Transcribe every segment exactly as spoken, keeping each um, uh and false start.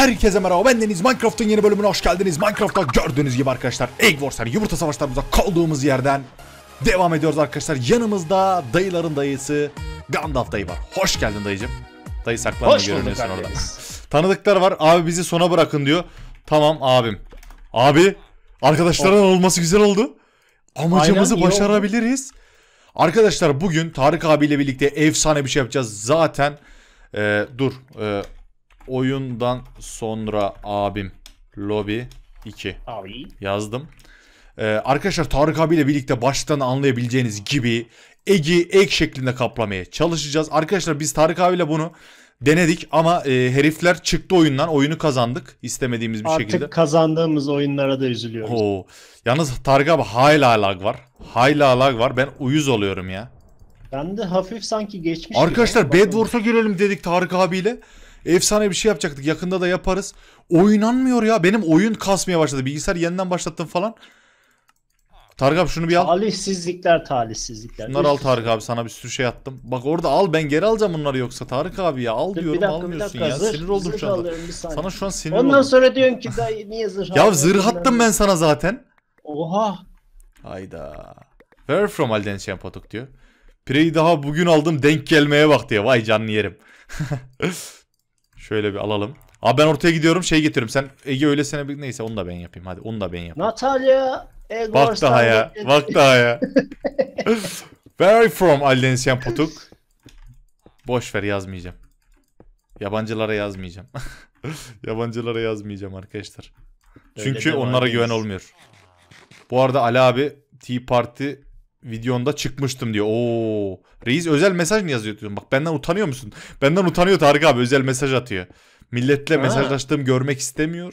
Herkese merhaba, ben Deniz. Minecraft'ın yeni bölümüne hoş geldiniz. Minecraft'ta gördüğünüz gibi arkadaşlar Egg Wars'lar, yumurta savaşlarımıza kaldığımız yerden devam ediyoruz arkadaşlar. Yanımızda dayıların dayısı Gandalf dayı var. Hoş geldin dayıcım. Dayı saklanma, görünüyorsun orada. Tanıdıklar var. Abi bizi sona bırakın diyor. Tamam abim. Abi arkadaşların oh. olması güzel oldu. Amacımızı aynen, başarabiliriz. Arkadaşlar bugün Tarık abiyle birlikte efsane bir şey yapacağız. Zaten e, dur e, oyundan sonra abim lobby iki abi yazdım. Ee, arkadaşlar Tarık abiyle birlikte baştan anlayabileceğiniz gibi Egg'i egg şeklinde kaplamaya çalışacağız. Arkadaşlar biz Tarık abiyle bunu denedik ama e, herifler çıktı oyundan. Oyunu kazandık istemediğimiz bir Artık şekilde. Artık kazandığımız oyunlara da üzülüyoruz. Oo. Yalnız Tarık abi hala lag var. Hala lag var. Ben uyuz oluyorum ya. Ben de hafif sanki geçmiş. Arkadaşlar Bed Wars'a girelim dedik Tarık abiyle. Efsane bir şey yapacaktık. Yakında da yaparız. Oynanmıyor ya. Benim oyun kasmaya başladı. Bilgisayar yeniden başlattım falan. Tarık abi şunu bir al. Talihsizlikler talihsizlikler. Bunları al Tarık abi. Sana bir sürü şey attım. Bak orada al, ben geri alacağım bunları yoksa. Tarık abi ya al diyorum, dakika, almıyorsun ya. Zırh, sinir oldum şu anda. Sana şu an sinir Ondan oldum. Ondan sonra diyorsun ki dayı niye zırh Ya zırh attım ben sana zaten. Oha. Hayda. Where from Alden Şempatuk diyor. Pireyi daha bugün aldım, denk gelmeye bak diyor. Vay canını yerim. Şöyle bir alalım. Abi ben ortaya gidiyorum, şey getiriyorum. Sen Ege öylesine bir neyse onu da ben yapayım. Hadi onu da ben yapayım. Natalya. Bak daha ya. Bak daha ya. Where from Alden Şempatuk. Boş ver, yazmayacağım. Yabancılara yazmayacağım. Yabancılara yazmayacağım arkadaşlar. Çünkü onlara güven olmuyor. Bu arada Ali abi Tea Party videonda çıkmıştım diyor. Oo, reis özel mesaj mı yazıyor diyorum. Bak benden utanıyor musun? Benden utanıyor Tarık abi, özel mesaj atıyor. Milletle ha. mesajlaştığım görmek istemiyor.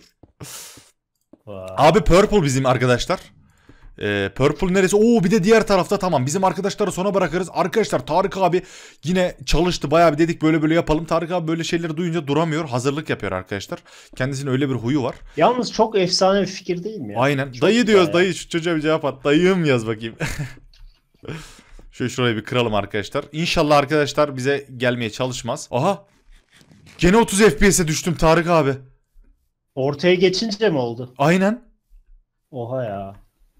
Wow. Abi Purple bizim arkadaşlar. Ee, Purple neresi? Oo bir de diğer tarafta, tamam. Bizim arkadaşları sona bırakırız. Arkadaşlar Tarık abi yine çalıştı. Bayağı bir dedik böyle böyle yapalım. Tarık abi böyle şeyleri duyunca duramıyor. Hazırlık yapıyor arkadaşlar. Kendisinin öyle bir huyu var. Yalnız çok efsane bir fikir değil mi ya? Aynen. Çok dayı diyoruz ya. Dayı şu çocuğa bir cevap at. Dayım yaz bakayım. Şöyle şurayı bir kıralım arkadaşlar. İnşallah arkadaşlar bize gelmeye çalışmaz. Aha. Gene otuz F P S'e düştüm Tarık abi. Ortaya geçince mi oldu? Aynen. Oha ya.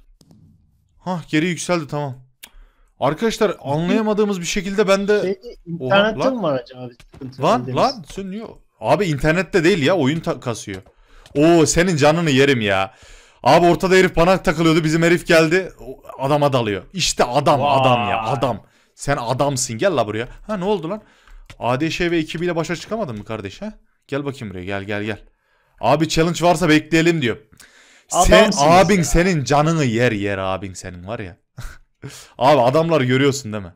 Hah geri yükseldi, tamam. Arkadaşlar anlayamadığımız bir şekilde ben de... Şey, internette mi var acaba? Lan lan sönüyor. Abi internette değil ya, oyun kasıyor. Oo senin canını yerim ya. Abi ortada herif bana takılıyordu, bizim herif geldi adama dalıyor. İşte adam Vay. adam ya adam. Sen adamsın, gel la buraya. Ha ne oldu lan? A D Ş ve ekibiyle başa çıkamadın mı kardeş ha? Gel bakayım buraya, gel gel gel. Abi challenge varsa bekleyelim diyor. Sen abin ya. Senin canını yer yer abin senin var ya. Abi adamları görüyorsun değil mi?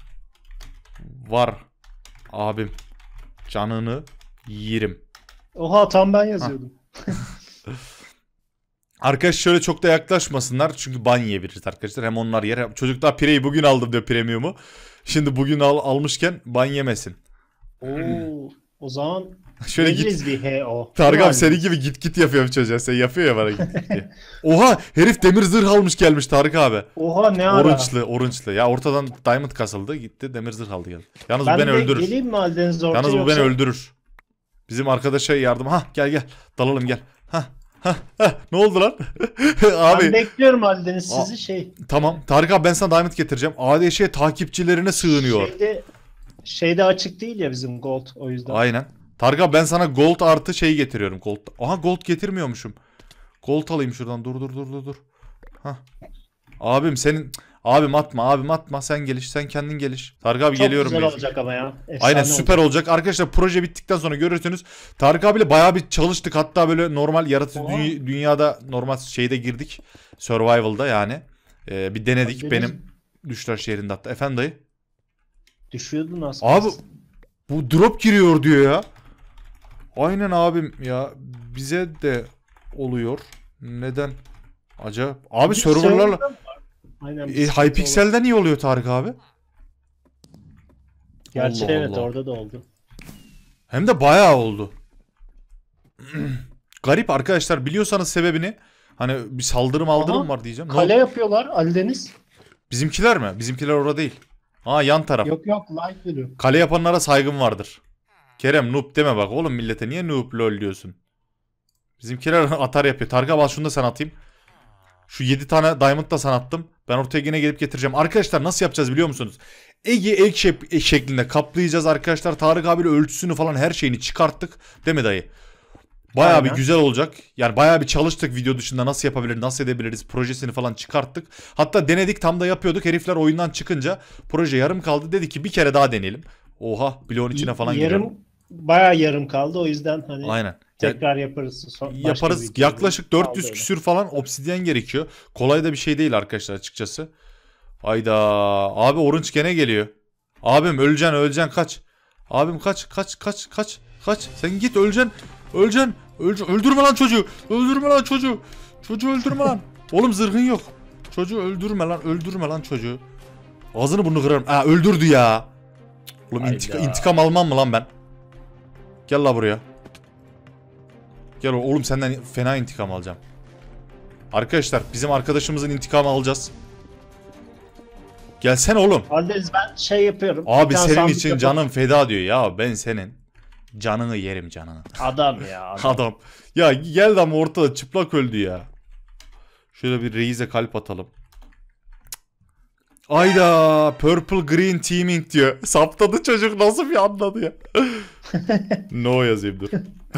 Var abim canını yerim. Oha tam ben yazıyordum. Arkadaş şöyle çok da yaklaşmasınlar çünkü ban yiyebiliriz arkadaşlar. Hem onlar yer hem çocuklar pireyi bugün aldım diyor, premiumu. Şimdi bugün al, almışken ban yemesin. Oo, o zaman şöyle git. Bir he o. Tarık abi senin gibi git git yapıyorum çocuğa. Sen yapıyor ya bana git git diye. Oha herif demir zırh almış gelmiş Tarık abi. Oha ne ara. Orange'lı orange'lı. Ya ortadan diamond kasıldı, gitti demir zırh aldı geldi. Yalnız ben bu beni öldürür. Geleyim mi Aldeniz ortaya? Yalnız bu yoksa... beni öldürür. Bizim arkadaşa yardım. Ha gel gel dalalım gel. Ha ha ha ne oldu lan? Abi. Ben bekliyorum Aldeniz sizi şey. Tamam Tarık abi ben sana diamond getireceğim. A D Ş takipçilerine sığınıyor. Şeyde, şeyde açık değil ya bizim gold, o yüzden. Aynen. Tarık abi ben sana gold artı şey getiriyorum. Gold. Aha gold getirmiyormuşum. Gold alayım şuradan. Dur dur dur dur dur. Hah. Abim senin abim atma abim atma, sen geliş, sen kendin geliş. Tarık abi çok geliyorum. Çok güzel ben. olacak ama ya. Efsane aynen süper olacak. olacak. Arkadaşlar proje bittikten sonra görürsünüz. Tarık abiyle bayağı bir çalıştık. Hatta böyle normal yaratıcı dü dünyada normal şeyde girdik. Survival'da yani. Ee, bir denedik. Abi, benim düşler şehrinde hatta. Efendim dayı? Düşüyordu nasıl? Abi bu drop giriyor diyor ya. Aynen abim ya, bize de oluyor. Neden? Acaba. Abi serverlarla e, Hypixel'den iyi oluyor Tarık abi. Gerçi Allah evet Allah. Orada da oldu. Hem de bayağı oldu. Garip arkadaşlar, biliyorsanız sebebini. Hani bir saldırım aldırım var diyeceğim. Kale yapıyorlar Aldeniz. Bizimkiler mi? Bizimkiler orada değil. Aa yan taraf. Yok yok live veriyor. Kale yapanlara saygım vardır. Kerem noob deme bak oğlum millete, niye noob lol diyorsun? Bizimkiler atar yapıyor. Tarık abi al şunu da sen atayım. Şu yedi tane diamond da sana attım. Ben ortaya yine gelip getireceğim. Arkadaşlar nasıl yapacağız biliyor musunuz? Egi egg şek- şeklinde kaplayacağız arkadaşlar. Tarık abiyle ölçüsünü falan her şeyini çıkarttık. Değil mi dayı? Bayağı Aynen. bir güzel olacak. Yani bayağı bir çalıştık video dışında nasıl yapabiliriz, nasıl edebiliriz projesini falan çıkarttık. Hatta denedik tam da yapıyorduk. Herifler oyundan çıkınca proje yarım kaldı. Dedi ki bir kere daha deneyelim. Oha bloğun içine falan yarım, giriyorum. bayağı yarım kaldı o yüzden hani Aynen. tekrar yaparız. Son, başka Yaparız. bir videoda. Yaklaşık dört yüz Kaldı öyle. küsür falan obsidyen gerekiyor. Kolay da bir şey değil arkadaşlar açıkçası. Hayda. Abi orange gene geliyor. Abim öleceksin öleceksin kaç. Abim kaç kaç kaç kaç kaç. Sen git öleceksin. Öleceksin. Öleceksin. Öldürme lan çocuğu. Öldürme lan çocuğu. Çocuğu öldürme lan. Oğlum zırhın yok. Çocuğu öldürme lan. Öldürme lan çocuğu. Ağzını burnunu kırarım. Aa öldürdü ya. Oğlum intika- Hayda. intikam almam mı lan ben? Gel la buraya. Gel oğlum senden fena intikam alacağım. Arkadaşlar bizim arkadaşımızın intikamı alacağız. Gelsene oğlum. Aldeniz ben şey yapıyorum. Abi Bir tane senin sandık için yapıp- canım feda diyor ya ben senin canını yerim canını. Adam ya. Adam. Adam. Ya geldi ama ortada çıplak öldü ya. Şöyle bir reise kalp atalım. Ayda purple green teaming diyor. Saptadı çocuk nasıl bir anladı ya. No yazayım dur.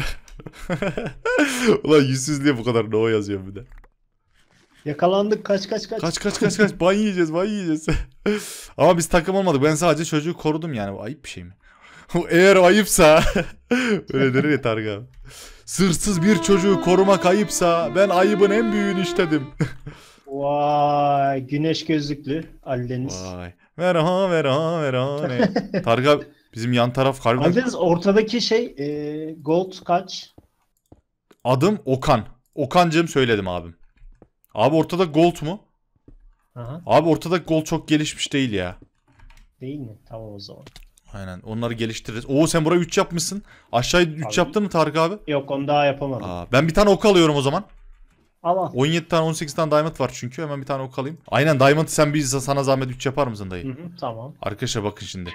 Ulan yüzsüzlüğe bu kadar no yazıyorum bir de. Yakalandık kaç kaç kaç. Kaç kaç kaç kaç ban yiyeceğiz ban yiyeceğiz. Ama biz takım olmadık. Ben sadece çocuğu korudum yani. Bu ayıp bir şey mi? Eğer ayıpsa öyle der ya Tarık abi. Sırsız bir çocuğu korumak ayıpsa ben ayıbın en büyüğünü işledim. Vay güneş gözlüklü Aldeniz. Vay. Vera vera vera ne? Tarık abi bizim yan taraf harbiden. Aldeniz ortadaki şey e, gold kaç? Adım Okan. Okancığım söyledim abim. Abi ortada gold mu? Aha, Abi ortada gold çok gelişmiş değil ya. değil mi? Tamam o zaman. Aynen onları geliştiririz. Oo sen burayı üç yapmışsın. Aşağıya üç Abi- yaptın mı Tarık abi? Yok onu daha yapamadım. Aa, ben bir tane ok alıyorum o zaman. Al al. on yedi tane on sekiz tane diamond var çünkü hemen bir tane ok alayım. Aynen diamond sen bir sana zahmet üç yapar mısın dayı? Hı hı, tamam. Arkadaşlar bakın şimdi.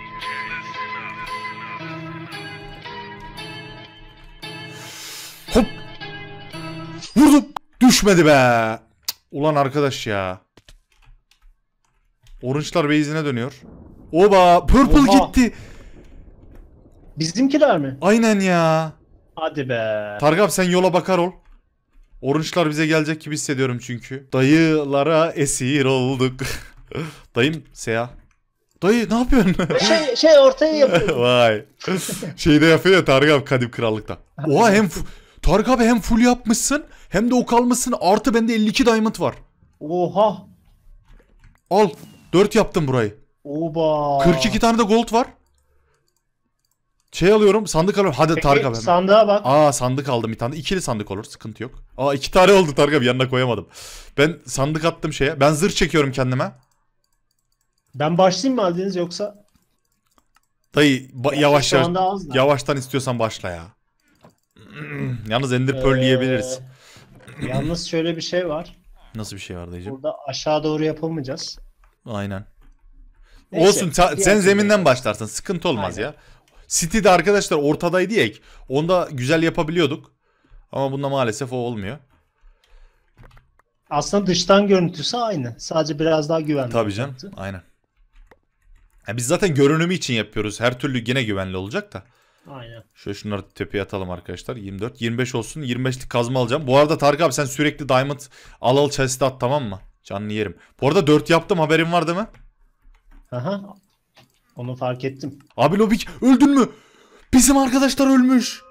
Hop. Vurdum. Düşmedi be. Cık, ulan arkadaş ya. Orange'lar base'ine dönüyor. Oba purple Oha. gitti. Bizimkiler mi? Aynen ya. Hadi be. Tarık abi sen yola bakar ol. Orange'lar bize gelecek gibi hissediyorum çünkü. Dayılara esir olduk. Dayım Seya. Dayı ne yapıyorsun? şey şey ortaya yapıyor. Vay. Şeyde yapıyor ya Tarık abi Kadim Krallık'ta. Oha hem fu- Tarık abi hem full yapmışsın hem de ok almışsın artı bende elli iki diamond var. Oha. Al. dört yaptım burayı. Oba. kırk iki tane de gold var. Şey alıyorum sandık alıyorum. Hadi Peki, Tarık abi. hemen. sandığa bak. Aa sandık aldım bir tane. İkili sandık olur sıkıntı yok. Aa iki tane oldu Tarık abi yanına koyamadım. Ben sandık attım şeye. Ben zırh çekiyorum kendime. Ben başlayayım mı Aldeniz yoksa? Dayı ba- Gerçi yavaş şu yavaş. anda az da. Yavaştan istiyorsan başla ya. Yalnız Ender Pearl Ee, yiyebiliriz. Yalnız şöyle bir şey var. Nasıl bir şey var dayıcım? Burada aşağı doğru yapamayacağız. Aynen. Neyse, Olsun ta- diğer sen türlü zeminden yaparız. başlarsın. Sıkıntı olmaz Aynen. ya. City'de arkadaşlar ortadaydı ya. Onda güzel yapabiliyorduk. Ama bunda maalesef o olmuyor. Aslında dıştan görüntüsü aynı. Sadece biraz daha güvenli. Tabii canım. olacaktı. Aynen. Ya biz zaten görünümü için yapıyoruz. Her türlü yine güvenli olacak da. Aynen. Şöyle şunları tepeye atalım arkadaşlar. yirmi dört. yirmi beş olsun. yirmi beşlik kazma alacağım. Bu arada Tarık abi sen sürekli diamond al al chest'e at tamam mı? Canını yerim. Bu arada dört yaptım haberin var değil mi? Aha. Onu fark ettim. Abi Lobik öldün mü? Bizim arkadaşlar ölmüş.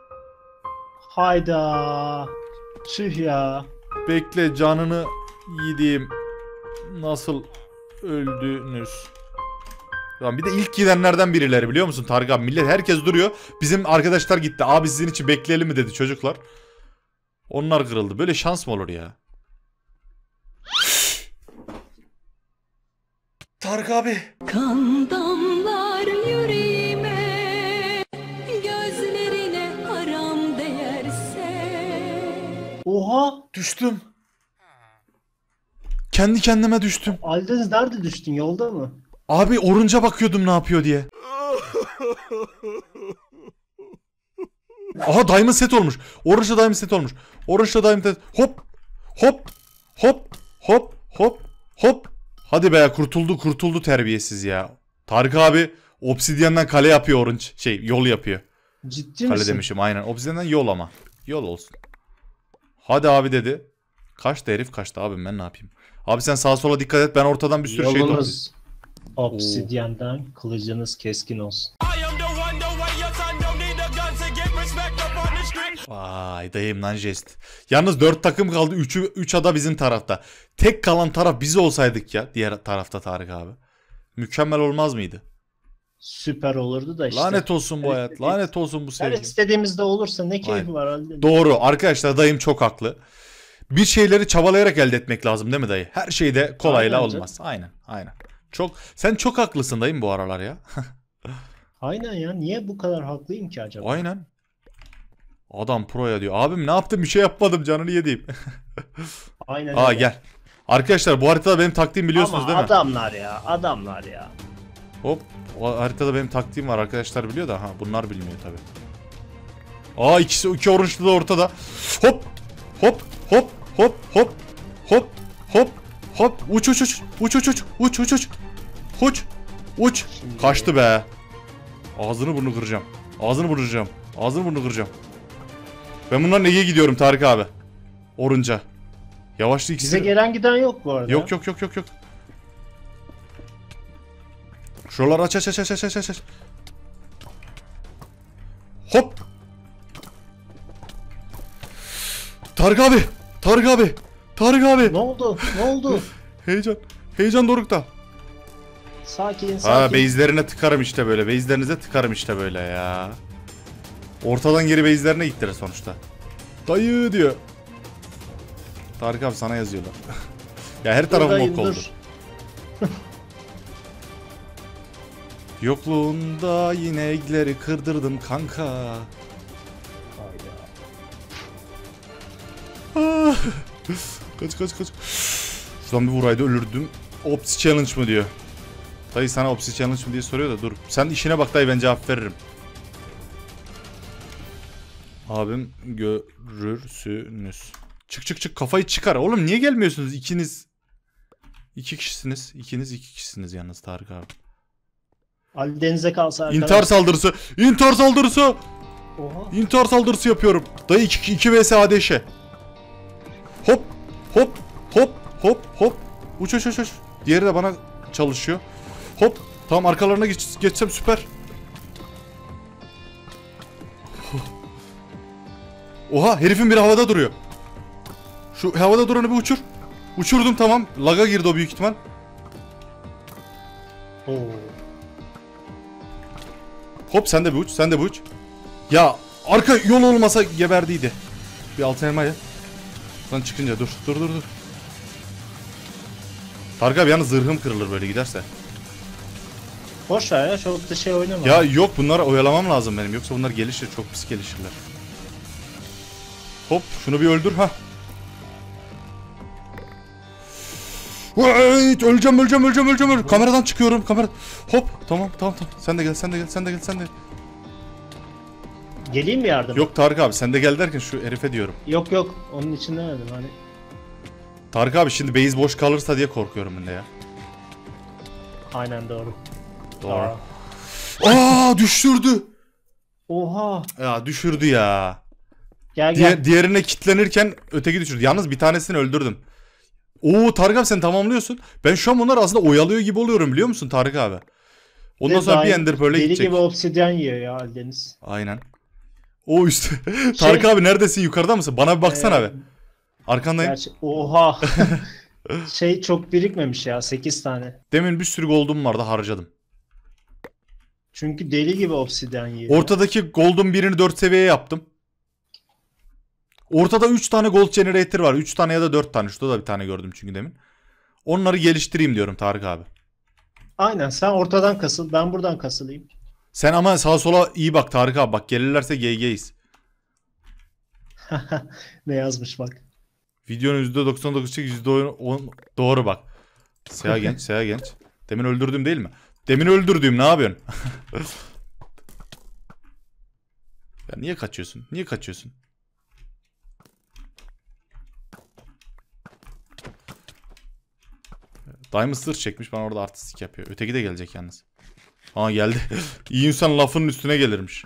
Hayda. Tüh ya. Bekle canını yediğim. Nasıl öldünüz? Lan bir de ilk gidenlerden birileri biliyor musun Tarık abi? Millet herkes duruyor. Bizim arkadaşlar gitti. Abi sizin için bekleyelim mi dedi çocuklar. Onlar kırıldı. Böyle şans mı olur ya? Tarık abi. Kan damlar yüreğime, gözlerine haram değerse. Oha. Düştüm. Kendi kendime düştüm. Aldeniz nerede düştün? Yolda mı? Abi orunca bakıyordum ne yapıyor diye. Aha diamond set olmuş. Orange'da diamond set olmuş. Orange'da diamond set. Hop. Hop. Hop. Hop. Hop. Hop. Hadi be kurtuldu kurtuldu terbiyesiz ya. Tarık abi obsidiyenden kale yapıyor Orange. Şey yol yapıyor. Ciddi Kale misin? demişim aynen. Obsidiyenden yol ama. Yol olsun. Hadi abi dedi. Kaçtı herif kaçtı abi ben ne yapayım. Abi sen sağa sola dikkat et ben ortadan bir sürü şey toplayayım. Yolunuz obsidyenden, kılıcınız keskin olsun. Vay dayım lan jest. Yalnız dört takım kaldı. üçü üç ada bizim tarafta. Tek kalan taraf biz olsaydık ya diğer tarafta Tarık abi. Mükemmel olmaz mıydı? Süper olurdu da işte. Lanet olsun bu Her hayat. istediğimiz- Lanet olsun bu Her sevgi. istediğimizde olursa ne keyfi Aynen. var halde. Doğru arkadaşlar dayım çok haklı. Bir şeyleri çabalayarak elde etmek lazım değil mi dayı? Her şey de kolayla Aynen canım. olmaz. Aynen aynen. Çok sen çok haklısın dayım bu aralar ya. Aynen ya. Niye bu kadar haklıyım ki acaba? Aynen. Adam proya diyor. Abim ne yaptım bir şey yapmadım canını yediğim. Aynen Aa öyle. gel. Arkadaşlar bu haritada benim taktiğim biliyorsunuz Ama değil mi? adamlar ya. Adamlar ya. Hop. O haritada benim taktiğim var arkadaşlar biliyor da ha bunlar bilmiyor tabi. Aa ikisi iki orange'lı da ortada. Hop. Hop. Hop. Hop. Hop. Hop. Hop. Hop. Uç uç uç. Uç uç uç. Uç uç uç. Uç. Uç. Şimdi- Kaçtı be. Ağzını burnunu kıracağım. Ağzını burnunu kıracağım. Ağzını burnunu kıracağım. Ben bunların Ege'ye gidiyorum Tarık abi. Orunca. Yavaşlı ikisi. Bize gelen giden yok bu arada. Yok yok yok yok yok. Şuraları aç aç aç aç aç aç aç. Hop. Tarık abi. Tarık abi. Tarık abi. Ne oldu? Ne oldu? Heyecan. Heyecan dorukta. Sakin Ha sakin. base'lerine tıkarım işte böyle. Base'lerinize tıkarım işte böyle ya. Ortadan geri base'lerine gittiler sonuçta. Dayı diyor. Tarık abi sana yazıyorlar. Ya her tarafım Buradayım, ok oldu. dur. Yokluğunda yinekleri kırdırdım kanka. Hayda. Ah. Kaç kaç kaç. Şuradan bir vuraydı ölürdüm. Opsi challenge mı diyor. Dayı sana opsi challenge mı diye soruyor da dur. Sen işine bak dayı ben cevap veririm. Abim görürsünüz. Çık çık çık kafayı çıkar. Oğlum niye gelmiyorsunuz ikiniz? İki kişisiniz. İkiniz iki kişisiniz yalnız Tarık abi. Ali denize kalsa arkadaş. İntihar saldırısı. İntihar saldırısı. Oha. İntihar saldırısı yapıyorum. Dayı iki, iki vs adeşe. Hop hop hop hop hop. Uç uç uç uç. Diğeri de bana çalışıyor. Hop. Tamam arkalarına geç, geçsem süper. Oha herifin biri havada duruyor. Şu havada duranı bir uçur. Uçurdum tamam. Laga girdi o büyük ihtimal. Oo. Hop sen de bir uç, sen de bir uç. Ya arka yol olmasa geberdiydi. Bir altın elma ye. Lan çıkınca dur, dur dur dur. Tarık abi yalnız zırhım kırılır böyle giderse. Boş ver ya, çok da şey oynama. Ya yok bunları oyalamam lazım benim yoksa bunlar gelişir çok pis gelişirler. Hop şunu bir öldür ha. Wait, öleceğim öleceğim öleceğim öleceğim öleceğim. Kameradan çıkıyorum kamera. Hop tamam tamam tamam. Sen de gel sen de gel sen de gel sen de. Geleyim mi yardım? Yok Tarık abi sen de gel derken şu herife diyorum. Yok yok, onun için demedim hani. Tarık abi şimdi base boş kalırsa diye korkuyorum ben de ya. Aynen doğru. Doğru. Aa. Aa düşürdü. Oha. Ya düşürdü ya. Gel gel. Diğer, diğerine kitlenirken öteki düşürdü. Yalnız bir tanesini öldürdüm. Oo Tarık abi sen tamamlıyorsun. Ben şu an bunları aslında oyalıyor gibi oluyorum biliyor musun Tarık abi? Ondan De sonra bir daim- ender böyle deli gidecek. gibi obsidyen yiyor ya Ali Deniz. Aynen. O üstü. Tarık abi neredesin yukarıda mısın? Bana bir baksana Ee, abi. Arkandayım. Gerçi oha. Şey çok birikmemiş ya, sekiz tane. Demin bir sürü gold'um vardı harcadım. Çünkü deli gibi obsidyen yiyor. Ortadaki gold'un birini dört seviyeye yaptım. Ortada üç tane gold generator var. üç tane ya da dört tane. Şurada da bir tane gördüm çünkü demin. Onları geliştireyim diyorum Tarık abi. Aynen, sen ortadan kasıl, ben buradan kasılayım. Sen ama sağa sola iyi bak Tarık abi. Bak gelirlerse G G'yiz. Ne yazmış bak. Videonun yüzde doksan dokuz yüzde on doğru bak. Seha genç, Seha genç. Demin öldürdüm değil mi? Demin öldürdüğüm ne yapıyorsun? Ya niye kaçıyorsun? Niye kaçıyorsun? Diamond sır çekmiş, bana orada artistik yapıyor. Öteki de gelecek yalnız. Aa geldi. İyi insan lafının üstüne gelirmiş.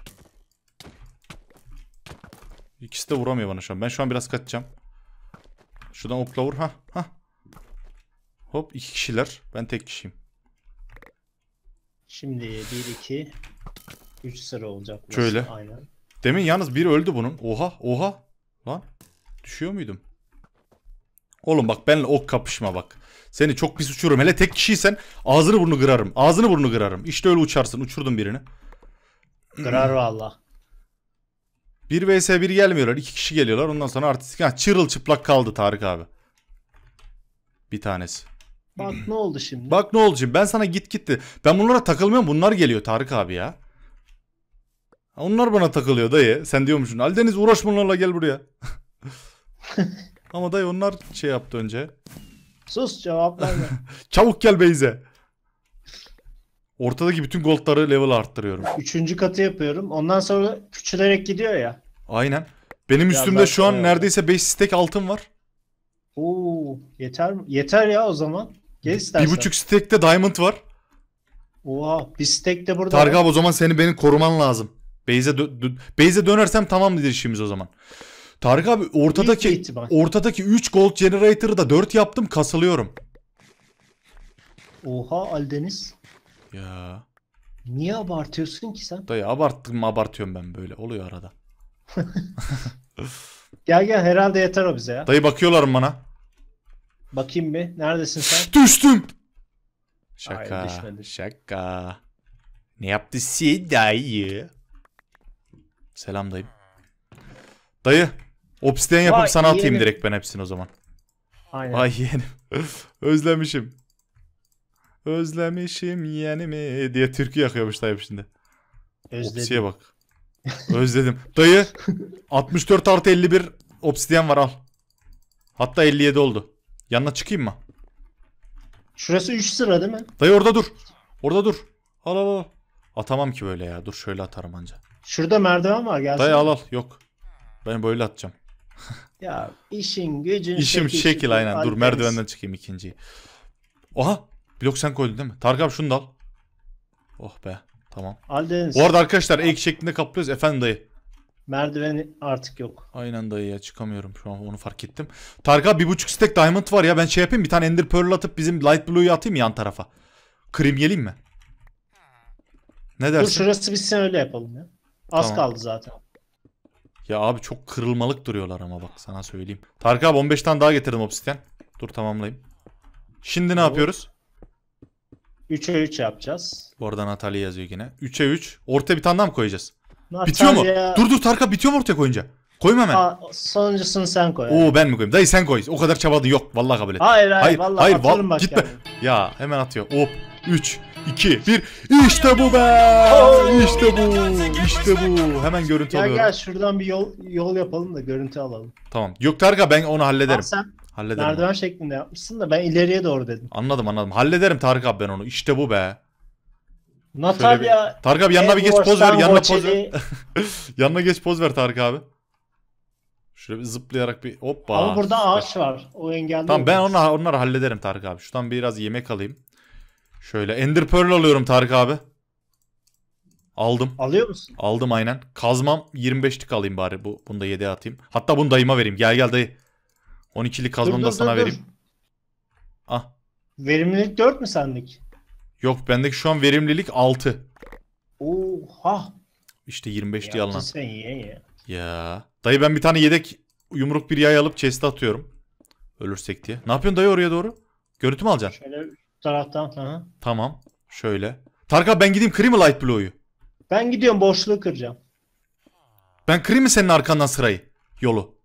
İkisi de vuramıyor bana şu an. Ben şu an biraz kaçacağım. Şuradan okla vur. Ha, ha. Hop, iki kişiler. Ben tek kişiyim. Şimdi bir iki üç sıra olacak. burası. Şöyle. Aynen. Demin yalnız biri öldü bunun. Oha, oha. Lan düşüyor muydum? Oğlum bak, benimle ok kapışma bak. Seni çok pis uçururum. Hele tek kişiysen ağzını burnunu kırarım. Ağzını burnunu kırarım. İşte öyle uçarsın. Uçurdum birini. Kırar valla. bir vs bir gelmiyorlar. iki kişi geliyorlar. Ondan sonra artistik. Ha, çırılçıplak kaldı Tarık abi. Bir tanesi. Bak ne oldu şimdi? Bak ne oldu şimdi. Ben sana git gitti. Ben bunlara takılmıyorum. Bunlar geliyor Tarık abi ya. Onlar bana takılıyor dayı. Sen diyormuşsun. Aldeniz uğraş bunlarla, gel buraya. Ama dayı onlar şey yaptı önce. Sus, cevap verme. Çabuk gel Beyze. Ortadaki bütün goldları level arttırıyorum. Üçüncü katı yapıyorum. Ondan sonra küçülerek gidiyor ya. Aynen. Benim Ya üstümde ben- şu an evet. neredeyse beş stack altın var. Oo, yeter mi? Yeter ya o zaman. Gel istersen. Bir buçuk stack'te diamond var. Oha, bir stack de burada. Tarık abi o zaman seni benim koruman lazım. Beyze dö- dö- Beyze dönersem tamamdır işimiz o zaman. Tarık abi Büyük bir ortadaki ihtimal. ortadaki üç gold generator'ı da dört yaptım, kasılıyorum. Oha Aldeniz. Ya Niye abartıyorsun ki sen? dayı abarttım mı abartıyorum ben, böyle oluyor arada. Gel gel, herhalde yeter o bize ya. Dayı bakıyorlar bana. Bakayım bir. Neredesin sen? Düştüm. Şaka. Hayır, düşmedin. Şaka. Ne yaptı si dayı? Selam dayım. Dayı. Obsidian yapıp Vay, sana atayım yeğenim. direkt ben hepsini o zaman. Aynen. Vay yeğenim. Özlemişim. Özlemişim yeğenimi diye türkü yakıyormuş dayım şimdi. Özledim. Opsiye bak. Özledim. Dayı altmış dört artı elli bir obsidian var, al. Hatta elli yedi oldu. Yanına çıkayım mı? Şurası üç sıra değil mi? Dayı orada dur. Orada dur. Al al al. Atamam ki böyle ya. Dur şöyle atarım anca. Şurada merdiven var, gelsene. Dayı al al. Yok. Ben böyle atacağım. Ya işin gücün İşim şekil şekil şukul, aynen. Dur Aldeniz. merdivenden çıkayım ikinciyi. Oha. Blok sen koydun değil mi? Tarık abi şunu da al. Oh be. Tamam. Aldeniz. Bu arada arkadaşlar ek şeklinde kaplıyoruz. Efendim dayı. Merdiveni artık yok. Aynen dayı ya, çıkamıyorum şu an, onu fark ettim. Tarık abi bir buçuk stack diamond var ya, ben şey yapayım, bir tane ender pearl atıp bizim light blue'yu atayım yan tarafa. Kırayım geleyim mi? Ne Dur dersin? şurası bitsin, öyle yapalım ya. Az Tamam. kaldı zaten. Ya abi çok kırılmalık duruyorlar ama bak sana söyleyeyim. Tarık abi on beş tane daha getirdim obsidian. Dur tamamlayayım. Şimdi ne Tamam. yapıyoruz? üçe üç yapacağız. Bu arada Natalia yazıyor yine. üçe üç. Ortaya bir tane daha mı koyacağız? Natalya... Bitiyor mu? Dur dur Tarık abi, bitiyor mu ortaya koyunca? Koyma hemen. Aa, sonuncusunu sen koy. Oo ben mi koyayım? Dayı sen koy. O kadar çabadın yok. Vallahi kabul et. Hayır hayır, Hayır, vallahi hayır, atarım val- bak gitme. yani. Ya hemen atıyor. Hop. üç, iki, bir. İşte bu be. İşte bu. İşte bu. Hemen görüntü Gel alıyorum. gel şuradan bir yol yol yapalım da görüntü alalım. Tamam. Yok Tarık abi, ben onu hallederim. Aa, sen Hallederim. merdiven şeklinde yapmışsın da ben ileriye doğru dedim. Anladım anladım. Hallederim Tarık abi ben onu. İşte bu be. Natalya... Tarık abi yanına bir geç poz ver. Edwars'tan Yanına poz ver. Bocelli- Yanına geç poz ver Tarık abi. Şöyle bir zıplayarak bir hoppa. Ama burada Süper. ağaç var. O engelliyor. Tamam ben bizi. onu, onları hallederim Tarık abi. Şuradan biraz yemek alayım. Şöyle ender pearl alıyorum Tarık abi. Aldım. Alıyor musun? Aldım aynen. Kazmam yirmi beşlik alayım bari. Bu, bunu da yediye atayım. Hatta bunu dayıma vereyim. Gel gel dayı. on ikilik kazmamı Dur, da dur, sana dur, vereyim. dur. Ah. Verimlilik dört mü sendeki? Yok bendeki şu an verimlilik altı. Oha. İşte yirmi beşli Yaptın alınan. sen ye ye. Ya. Dayı ben bir tane yedek yumruk bir yay alıp chest'e atıyorum. Ölürsek diye. Ne yapıyorsun dayı oraya doğru? Görüntü mü alacaksın? Şöyle şu taraftan. Hı hı. Tamam. Şöyle. Tarık abi ben gideyim kırayım mı light blue'yu? Ben gidiyorum, boşluğu kıracağım. Ben kırayım mı senin arkandan sırayı? Yolu.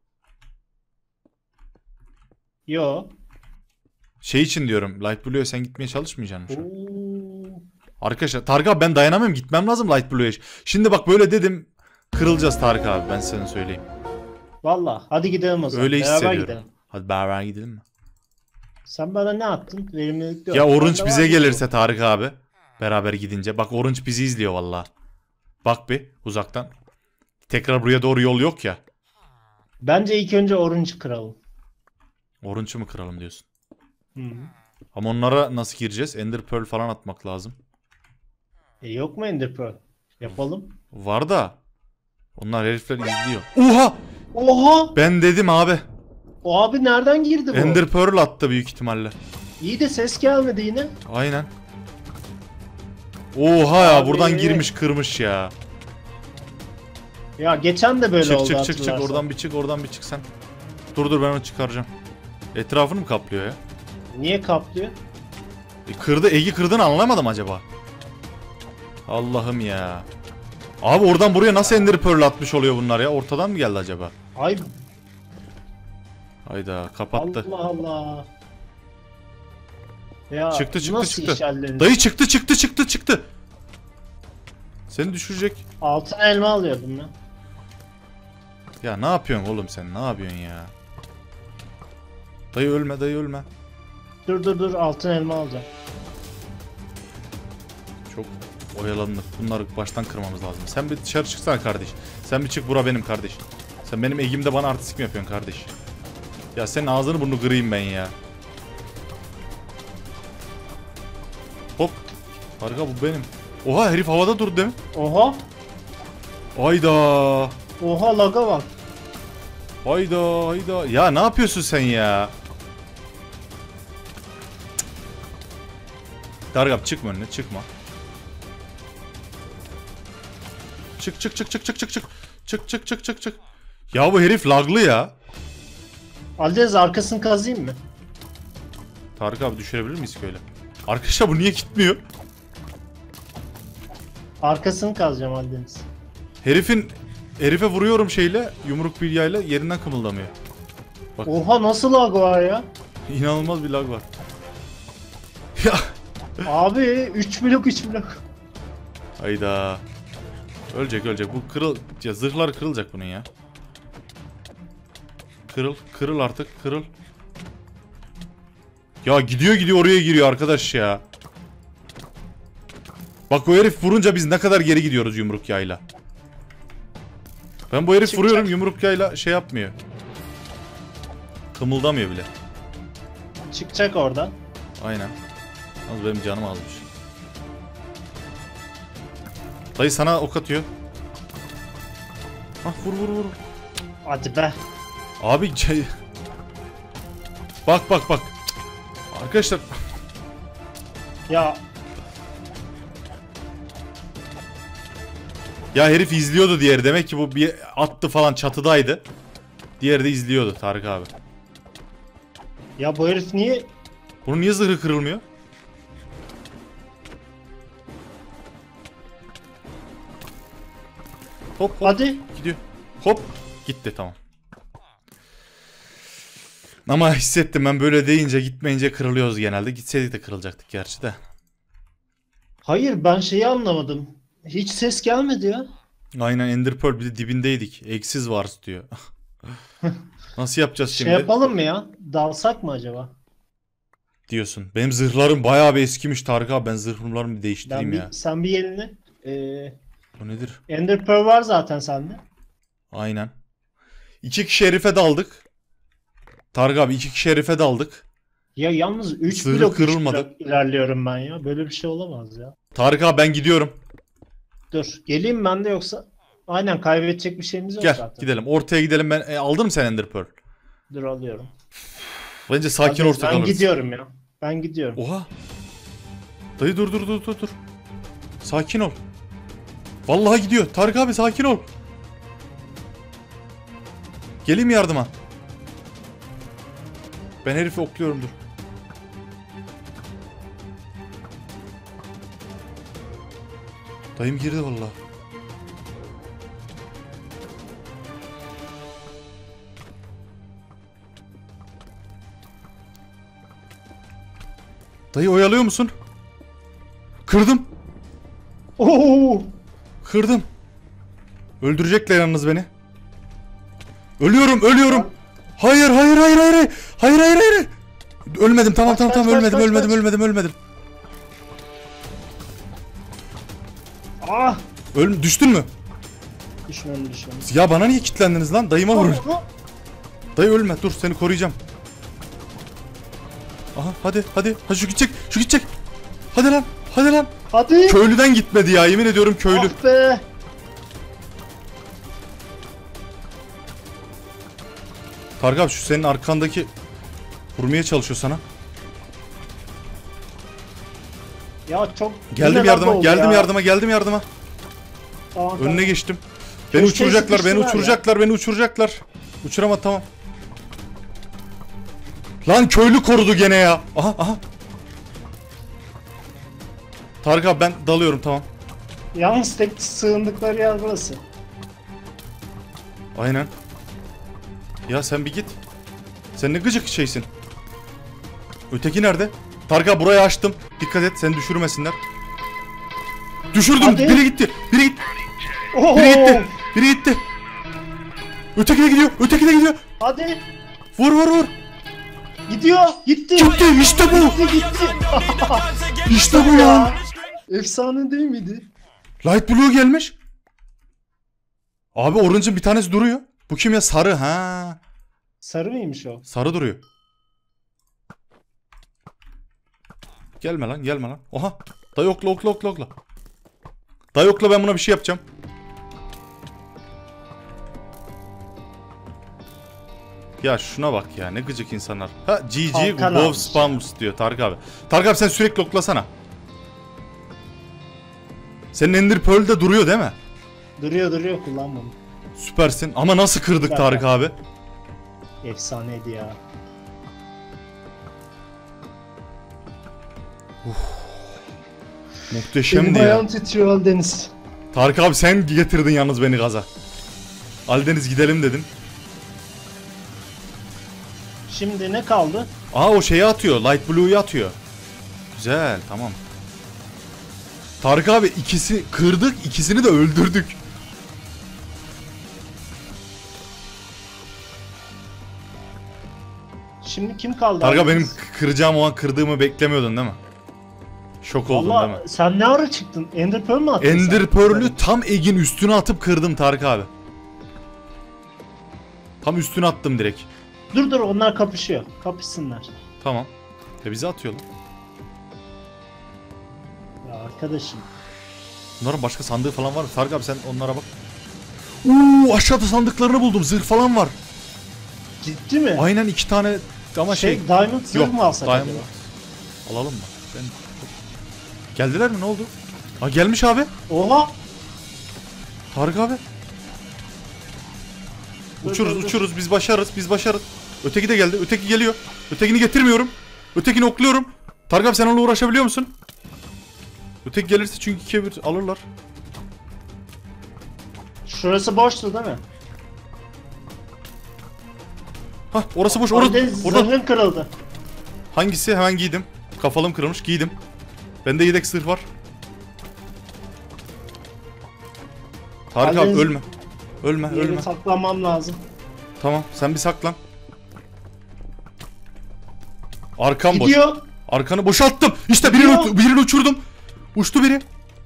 Yo. Şey için diyorum. Light blue'ya sen gitmeye çalışmayacaksın şu an. Oo. Arkadaşlar Tarık abi ben dayanamıyorum, gitmem lazım Light Blue'ya. Şimdi bak böyle dedim, kırılacağız Tarık abi, ben sana söyleyeyim. Valla hadi gidelim o zaman. Öyle Beraber hissediyorum. gidelim. Hadi beraber gidelim mi? Sen bana ne attın? Verimlilik dört. Ya Bende Orange var bize mı? gelirse Tarık abi, beraber gidince. Bak Orange bizi izliyor valla. Bak bir uzaktan. Tekrar buraya doğru yol yok ya. Bence ilk önce Orange'ı kıralım. Orange'ı mı kıralım diyorsun? Hı. Ama onlara nasıl gireceğiz? Ender Pearl falan atmak lazım. E yok mu Ender Pearl? Yapalım. Var da. Onlar herifler izliyor. Oha! Oha! Ben dedim abi. O abi nereden girdi bu? Ender Pearl attı büyük ihtimalle. İyi de ses gelmedi yine. Aynen. Oha ya Abi. buradan girmiş kırmış ya. Ya geçen de böyle Çık oldu çık çık çık hatırlarsan. oradan bir çık oradan bir çık sen. Dur dur ben onu çıkaracağım. Etrafını mı kaplıyor ya? Niye kaplıyor? E, kırdı Egi kırdığını anlamadım acaba. Allah'ım ya. Abi oradan buraya nasıl Ender Pearl atmış oluyor bunlar ya? Ortadan mı geldi acaba? Ay Hayda kapattı. Allah Allah. Ya Çıktı çıktı nasıl çıktı. iş halledin? Dayı çıktı çıktı çıktı çıktı. Seni düşürecek. Altın elma alıyordum ya. Ya ne yapıyorsun oğlum sen? Ne yapıyorsun ya? Dayı ölme dayı ölme. Dur dur dur altın elma alacağım. Çok oyalandık. Bunları baştan kırmamız lazım. Sen bir dışarı çıksana kardeş. Sen bir çık bura benim kardeş. Sen benim egimde bana artistik mi yapıyorsun kardeş? Ya senin ağzını burnunu kırayım ben ya. Hop. Harika bu benim. Oha herif havada durdu değil mi? Oha. Hayda. Oha laga bak. Hayda hayda. Ya ne yapıyorsun sen ya? Dargap çıkma önüne çıkma. Çık çık çık çık çık çık çık. Çık çık çık çık çık. Ya bu herif laglı ya. Aldeniz arkasını kazıyım mı? Tarık abi düşürebilir miyiz böyle? Arkadaşlar bu niye gitmiyor? Arkasını kazacağım Aldeniz. Herifin herife vuruyorum şeyle yumruk bilyayla yerinden kımıldamıyor. Bak Oha nasıl lag var ya? inanılmaz bir lag var. Ya Abi üç blok üç blok. hayda. Ölecek ölecek. Bu kırıl ya zırhlar kırılacak bunun ya. Kırıl kırıl artık kırıl. Ya gidiyor gidiyor oraya giriyor arkadaş ya. Bak o herif vurunca biz ne kadar geri gidiyoruz yumruk yayla. Ben bu herif Çıkacak. vuruyorum yumruk yayla şey yapmıyor. Kımıldamıyor bile. Çıkacak oradan. Aynen. Az benim canım azmış. Dayı sana ok atıyor. Ah vur vur vur. Hadi be. Abi şey... Bak bak bak. Arkadaşlar Ya ya herif izliyordu diğeri. Demek ki bu bir attı falan çatıdaydı. Diğeri de izliyordu Tarık abi. ya bu herif niye? Bunun niye zırhı kırılmıyor? Hop hop Hadi. gidiyor. Hop gitti tamam. Ama hissettim ben böyle deyince gitmeyince kırılıyoruz genelde. Gitseydik de kırılacaktık gerçi de. Hayır ben şeyi anlamadım. Hiç ses gelmedi ya. Aynen Ender Pearl bir de dibindeydik. Eksiz var diyor. Nasıl yapacağız Şey şimdi? yapalım mı ya? Dalsak mı acaba? Diyorsun. Benim zırhlarım bayağı bir eskimiş Tarık abi. Ben zırhlarımı bir Ben değiştireyim bir, ya. sen bir yerini. Ee, Bu nedir? Ender Pearl var zaten sende. Aynen. İki kişi herife daldık. Tarık abi iki kişi herife daldık. Ya yalnız üç Zırhı blok, üç kırılmadı. blok ilerliyorum ben ya. Böyle bir şey olamaz ya. Tarık abi ben gidiyorum. Dur. Geleyim ben de yoksa. Aynen kaybedecek bir şeyimiz yok Gel zaten. gidelim. Ortaya gidelim. Ben e, aldın mı sen Ender Pearl? Dur alıyorum. Bence sakin Hadi, orta ben kalırız. gidiyorum ya. Ben gidiyorum. Oha. Dayı dur dur dur dur dur. Sakin ol. Vallahi gidiyor. Tarık abi sakin ol. Geleyim yardıma. Ben herifi okluyorum dur. Dayım girdi vallahi. Dayı oyalıyor musun? Kırdım. Oo! Kırdım. Öldürecekler yalnız beni. Ölüyorum, ölüyorum. Hayır, hayır, hayır, hayır. Hayır, hayır, hayır. Ölmedim. Tamam, Kaç, tamam, kaç, tamam. kaç, Ölmedim, kaç, ölmedim, kaç. ölmedim, ölmedim. Ah! Öl düştün mü? Düşmanı düşmanı. Ya bana niye kilitlendiniz lan? Dayıma vurun. Oh, Dayı ölme, dur seni koruyacağım. Aha hadi hadi. Ha şu gidecek, şu gidecek. Hadi lan, hadi lan. hadi. Köylüden gitmedi ya, yemin ediyorum köylü. Ah be. Tarık abi şu senin arkandaki vurmaya çalışıyor sana. Ya çok... Geldim Yine yardıma, lag oldu geldim ya. yardıma, geldim yardıma. Tamam, Önüne tamam. geçtim. Beni Köşeye uçuracaklar, beni sıkıştılar uçuracaklar, beni uçuracaklar. Uçuramadı, tamam. Lan köylü korudu gene ya. Aha aha. Tarık abi ben dalıyorum, tamam. Yalnız tek sığındıkları yer burası. Aynen. Ya sen bir git. Sen ne gıcık şeysin. Öteki nerede? Tarık abi burayı açtım. Dikkat et seni düşürmesinler. Düşürdüm. Hadi. Biri gitti. Biri gitti. Oho! Biri gitti. Biri gitti. Öteki de gidiyor. Öteki de gidiyor. Hadi. Vur vur vur. Gidiyor. Gitti. Gitti. İşte bu. Gitti gitti. İşte bu ya. Efsane değil miydi? Light Blue gelmiş. Abi Orange'ın bir tanesi duruyor. Bu kim ya? Sarı ha. Sarı mıymış o? Sarı duruyor. Gelme lan, gelme lan. Oha. Dayı okla okla okla okla. Dayı okla, ben buna bir şey yapacağım. Ya şuna bak ya, ne gıcık insanlar. Ha G G Kalkan Wolf almış. Spams diyor Tarık abi. Tarık abi sen sürekli oklasana. Senin Ender Pearl de duruyor değil mi? Duruyor duruyor, kullanmam. Süpersin ama nasıl kırdık Tarık abi? Efsaneydi ya. Muhteşemdi Benim ya. ayağım titriyor Aldeniz. Tarık abi sen getirdin yalnız beni gaza. Aldeniz gidelim dedin. Şimdi ne kaldı? Aa o şeyi atıyor. Light Blue'yu atıyor. Güzel, tamam. Tarık abi ikisi kırdık, ikisini de öldürdük. Şimdi kim kaldı? Tarık abi benim Aldeniz? kıracağım o an kırdığımı beklemiyordun değil mi? Şok oldun değil mi? Valla sen ne ara çıktın? Ender Pearl mü attın Ender sen? Pearl'ü tam Egg'in üstüne atıp kırdım Tarık abi. Tam üstüne attım direkt. Dur dur, onlar kapışıyor. Kapışsınlar. Tamam. E bizi atıyorlar. Ya arkadaşım. Bunların başka sandığı falan var mı? Tarık abi sen onlara bak. Uuu aşağıda sandıklarını buldum. Zırh falan var. Ciddi mi? Aynen iki tane ama şey. Şey, Diamond zırh Yok, mı alsak Diamond. acaba? Alalım mı? Ben... Geldiler mi? Ne oldu? Ha gelmiş abi. Oha! Tarık abi. Dur, Uçuruz dur, dur. uçuruz biz başarırız biz başarırız. Öteki de geldi. Öteki geliyor. Ötekini getirmiyorum. Ötekini okluyorum. Tarık abi sen onunla uğraşabiliyor musun? Öteki gelirse çünkü ikiye bir alırlar. Şurası boştu değil mi? Hah orası boş. Orası, Aldeniz orada. zırhın kırıldı. Hangisi? Hemen giydim. Kafalım kırılmış. Giydim. Bende yedek zırh var. Tarık abi Aldeniz- ölme. Ölme Yeri ölme. saklanmam lazım. Tamam sen bir saklan. Arkam boş. Gidiyor. Arkanı boşalttım. İşte birini, Gidiyor. uç- birini uçurdum. Uçtu biri.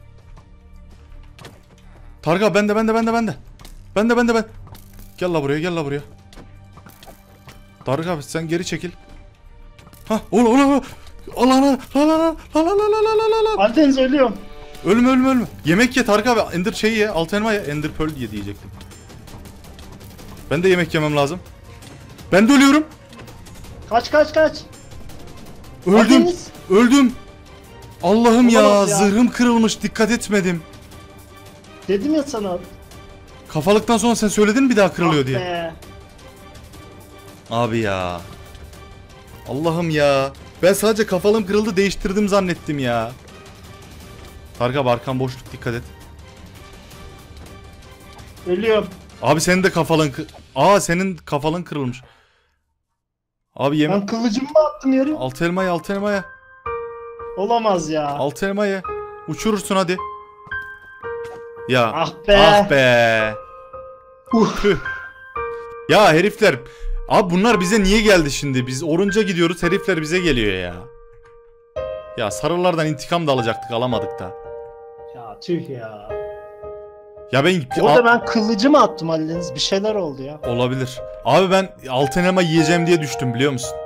Tarık abi bende bende bende bende. Bende bende ben. Gel la buraya gel la buraya. Tarık abi sen geri çekil. Hah ola ola ola. Allah Allah la la la la la la la la la la. Aldeniz ölüyor. Ölme ölme ölme. Yemek ye Tarık abi. Ender şeyi ye. Altı elma ye. Ender Pearl ye diyecektim. Ben de yemek yemem lazım. Ben de ölüyorum. Kaç kaç kaç. Öldüm. Aldeniz. Öldüm. Allah'ım ya, Olamaz ya. zırhım kırılmış. Dikkat etmedim. Dedim ya sana. Kafalıktan sonra sen söyledin mi bir daha kırılıyor Ah diye. be. Abi ya. Allah'ım ya. Ben sadece kafalım kırıldı değiştirdim zannettim ya. Tarık abi arkan boşluk dikkat et. Ölüyorum. Abi senin de kafalın kı- Aa senin kafalın kırılmış. Abi yeme. Ben kılıcımı mı attım yere? Altı elma ye altı elma ye. Olamaz ya. Altı elma ye. Uçurursun hadi. Ya. Ah be. Ah be. Uh. Tüh. Ya herifler. Abi bunlar bize niye geldi şimdi? Biz Orange'a gidiyoruz, herifler bize geliyor ya. Ya sarılardan intikam da alacaktık, alamadık da. Ya tüh ya. Ya ben Orada ben kılıcı mı attım Ali Deniz? Bir şeyler oldu ya. olabilir. Abi ben altın elma yiyeceğim diye düştüm biliyor musun?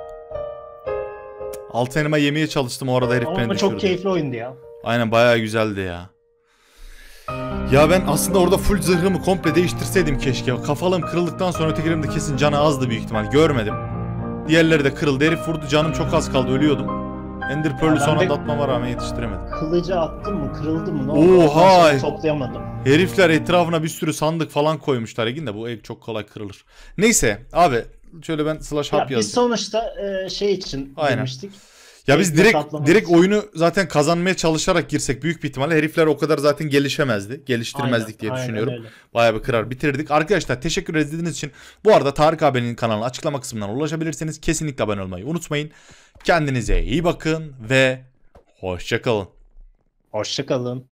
Altın elma yemeye çalıştım, orada herif beni Ama düşürdü. çok keyifli oyundu ya. Aynen, bayağı güzeldi ya. Ya ben aslında orada full zırhımı komple değiştirseydim keşke. Kafalığım kırıldıktan sonra ötekilerim de kesin canı azdı büyük ihtimal. Görmedim. Diğerleri de kırıldı. Herif vurdu, canım çok az kaldı, ölüyordum. Ender Pearl'ü ben son de- anda atmama rağmen yetiştiremedim. Kılıcı attım mı, kırıldı mı? Ne oldu? Oha! Ondan sonra toplayamadım. Herifler etrafına bir sürü sandık falan koymuşlar. Egin de bu ev çok kolay kırılır. Neyse abi, şöyle ben slash Ya hap biz yazdım. sonuçta e, şey için Aynen. girmiştik. Ya biz Keyifle direkt katlamak direkt için. oyunu zaten kazanmaya çalışarak girsek büyük bir ihtimalle herifler o kadar zaten gelişemezdi. Geliştirmezdik Aynen, diye aynen düşünüyorum. öyle. Bayağı bir kırar bitirdik. Arkadaşlar teşekkür ederiz için. Bu arada Tarık abinin kanalına açıklama kısmından ulaşabilirsiniz. Kesinlikle abone olmayı unutmayın. Kendinize iyi bakın ve hoşça kalın. Hoşça kalın.